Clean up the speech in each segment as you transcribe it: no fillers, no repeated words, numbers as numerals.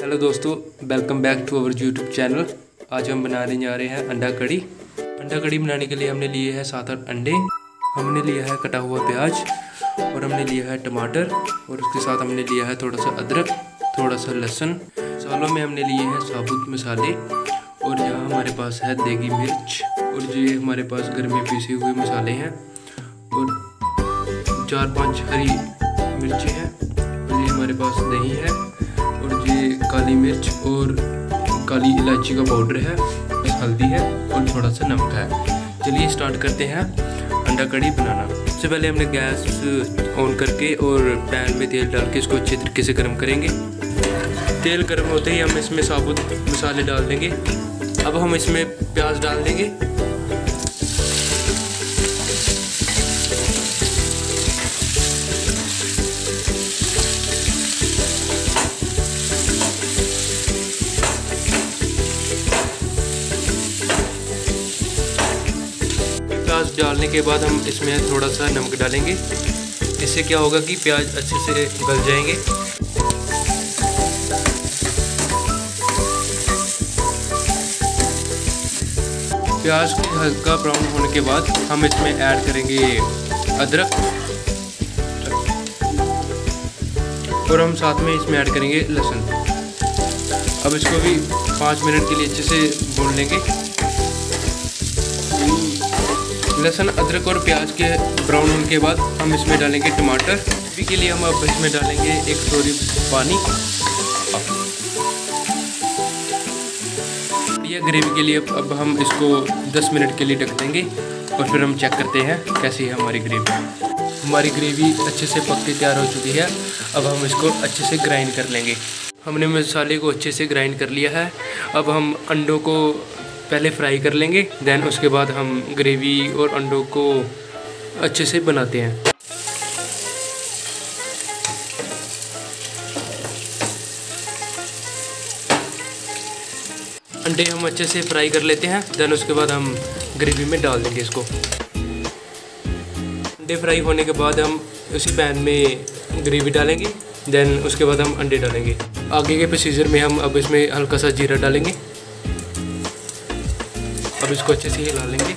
Hello दोस्तों, welcome back to our YouTube channel. आज हम बनाने जा रहे हैं अंडा कड़ी। अंडा कड़ी बनाने के लिए हमने लिए हैं 7-8 अंडे, हमने लिया है कटा हुआ प्याज और हमने लिया है टमाटर और उसके साथ हमने लिया है थोड़ा सा अदरक, थोड़ा सा लहसुन। मसालों में हमने लिए हैं साबुत मसाले और यहाँ हमारे पास है देगी मिर्च और ये हमारे पास घर में पीसे हुए मसाले हैं और 4-5 हरी मिर्चें हैं और ये हमारे पास दही है और ये काली मिर्च और काली इलायची का पाउडर है, हल्दी है और थोड़ा सा नमक है। चलिए स्टार्ट करते हैं अंडा कड़ी बनाना। सबसे पहले हमने गैस ऑन करके और पैन में तेल डाल के इसको अच्छे तरीके से गर्म करेंगे। तेल गर्म होते ही हम इसमें साबुत मसाले डाल देंगे। अब हम इसमें प्याज डाल देंगे। प्याज डालने के बाद हम इसमें थोड़ा सा नमक डालेंगे। इससे क्या होगा कि प्याज अच्छे से गल जाएंगे। प्याज के हल्का ब्राउन होने के बाद हम इसमें ऐड करेंगे अदरक और हम साथ में इसमें ऐड करेंगे लहसुन। अब इसको भी 5 मिनट के लिए अच्छे से भून लेंगे। लहसुन, अदरक और प्याज के ब्राउन होने के बाद हम इसमें डालेंगे टमाटर। अभी के लिए हम अब इसमें डालेंगे 1 कटोरी पानी। ये ग्रेवी के लिए अब हम इसको 10 मिनट के लिए ढक देंगे और फिर हम चेक करते हैं कैसी है हमारी ग्रेवी। हमारी ग्रेवी अच्छे से पक के तैयार हो चुकी है। अब हम इसको अच्छे से ग्राइंड कर लेंगे। हमने मसाले को अच्छे से ग्राइंड कर लिया है। अब हम अंडों को पहले फ्राई कर लेंगे, देन उसके बाद हम ग्रेवी और अंडों को अच्छे से बनाते हैं। अंडे हम अच्छे से फ्राई कर लेते हैं, देन उसके बाद हम ग्रेवी में डाल देंगे इसको। अंडे फ्राई होने के बाद हम उसी पैन में ग्रेवी डालेंगे, देन उसके बाद हम अंडे डालेंगे। आगे के प्रोसीजर में हम अब इसमें हल्का सा जीरा डालेंगे। अब इसको अच्छे से हिला लेंगे।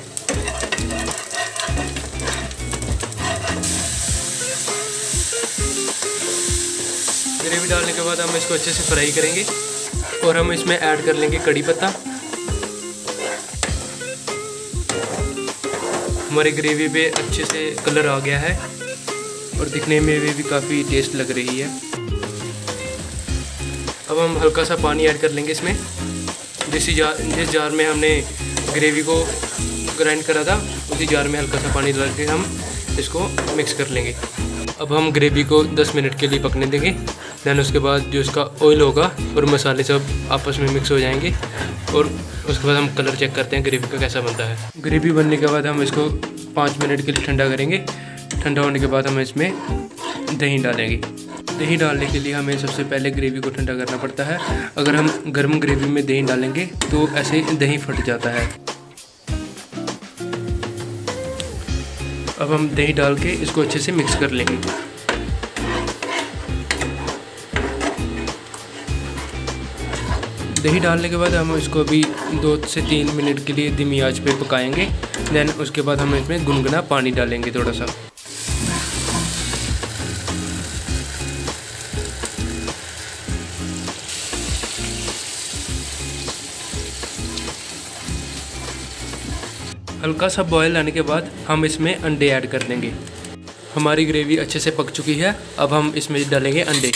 ग्रेवी डालने के बाद हम इसको अच्छे से फ्राई करेंगे और हम इसमें ऐड कर लेंगे कड़ी पत्ता। हमारी ग्रेवी पे अच्छे से कलर आ गया है और दिखने में भी काफ़ी टेस्ट लग रही है। अब हम हल्का सा पानी ऐड कर लेंगे इसमें। जिस जार में हमने ग्रेवी को ग्राइंड करा था उसी जार में हल्का सा पानी डाल के हम इसको मिक्स कर लेंगे। अब हम ग्रेवी को 10 मिनट के लिए पकने देंगे। देन उसके बाद जो इसका ऑयल होगा और मसाले सब आपस में मिक्स हो जाएंगे और उसके बाद हम कलर चेक करते हैं ग्रेवी का कैसा बनता है। ग्रेवी बनने के बाद हम इसको 5 मिनट के लिए ठंडा करेंगे। ठंडा होने के बाद हम इसमें दही डालेंगे। दही डालने के लिए हमें सबसे पहले ग्रेवी को ठंडा करना पड़ता है। अगर हम गर्म ग्रेवी में दही डालेंगे तो ऐसे दही फट जाता है। अब हम दही डाल के इसको अच्छे से मिक्स कर लेंगे। दही डालने के बाद हम इसको अभी 2 से 3 मिनट के लिए धीमी आंच पे पकाएंगे। देन उसके बाद हम इसमें गुनगुना पानी डालेंगे थोड़ा सा। हल्का सा बॉयल आने के बाद हम इसमें अंडे ऐड कर देंगे। हमारी ग्रेवी अच्छे से पक चुकी है। अब हम इसमें डालेंगे अंडे।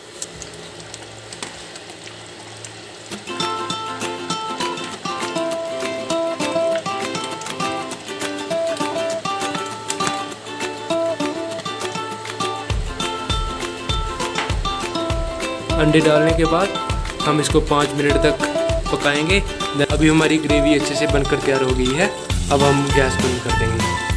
अंडे डालने के बाद हम इसको 5 मिनट तक पकाएंगे। अभी हमारी ग्रेवी अच्छे से बनकर तैयार हो गई है। अब हम गैस बंद कर देंगे।